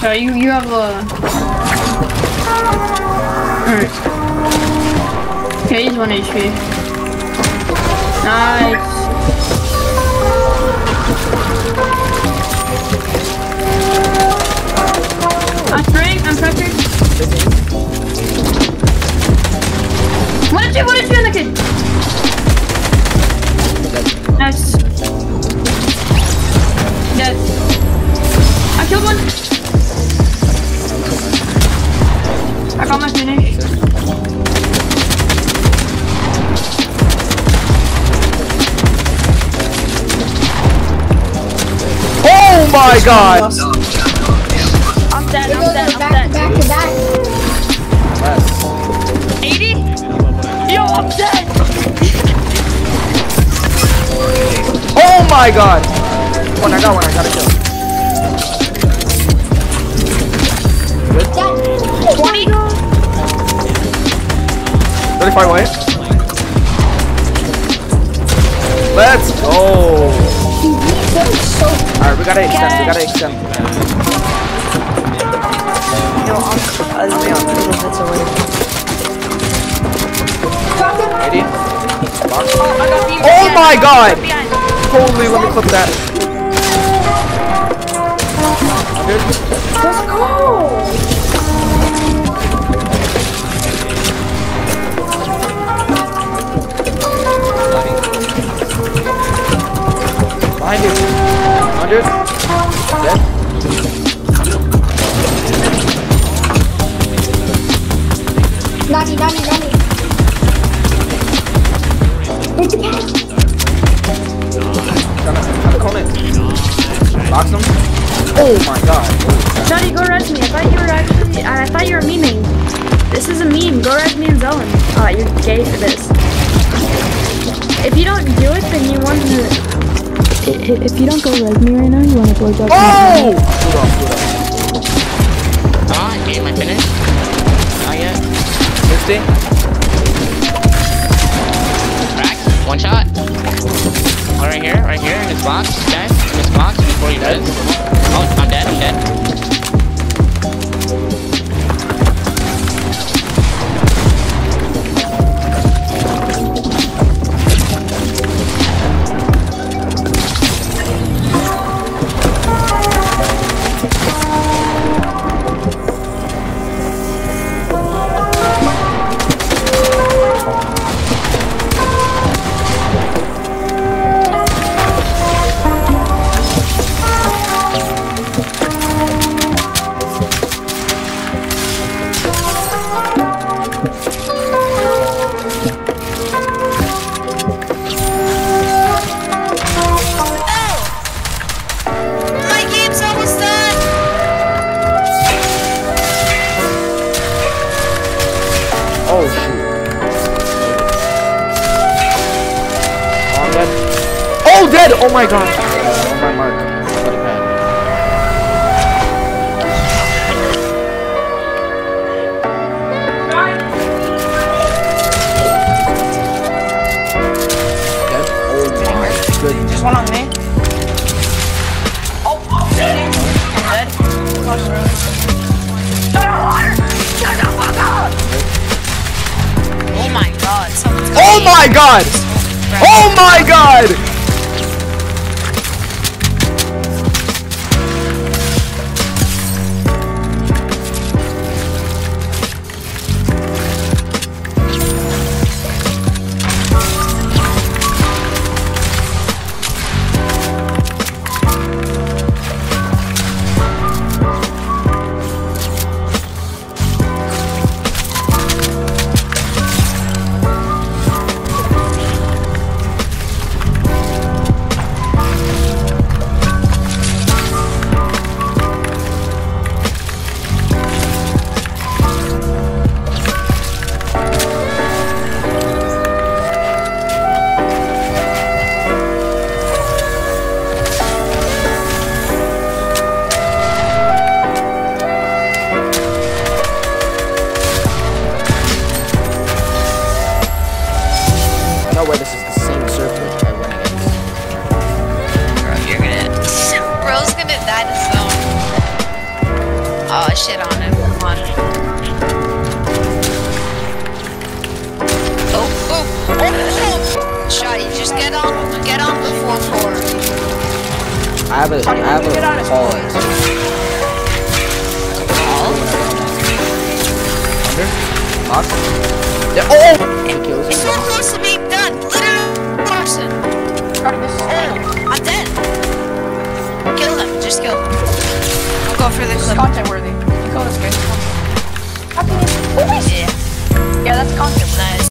So you have a. Alright. Okay, he's 1 HP. Nice. I'm spraying, I'm prepping. What did you in the kid? Nice. Dead. I killed one. I got my finish. Oh my god! I'm dead. Back to back. 80? Yo, I'm dead! Oh my god! I got one, I got a kill. Good. 20? 35 away. Let's go! Alright, we gotta extend, Yo, I'm a little bit away. 80. Oh, I got beat. Oh my god! Behind. Holy, let me clip that. Good. Let's go. Behind you. 100. Dead. Nani. Where'd you get? Trying to cone it. Box him. Oh my god. Johnny, go res me. I thought you were memeing. This is a meme. Go res me and Zelen. Oh, you're gay for this. If you don't do it, then you want to. If you don't go res me right now, you want to blow job. Oh! Ah, I gave my finish. Not yet. 50. Crack. One shot. One right here in this box, guys. In this box before you dead. Oh, I'm dead. Oh shoot. Oh, I'm dead. Oh, dead! Oh my god. Oh my mark. What a pad. Dead? Oh my goodness. Just one on me. Oh, I'm dead. Oh my god. Oh my god! Oh my god! Oh, shit on him. Come on. Oh. Shot, you just get on before 4. I have a ball. Under? Box? Yeah. Oh! He kills It's him. so close to being done. Literally, person. I'm dead. Kill him. Just kill him. I'll go for the clip. Content worthy. You kill this guy. Yeah. Yeah, that's content. Nice.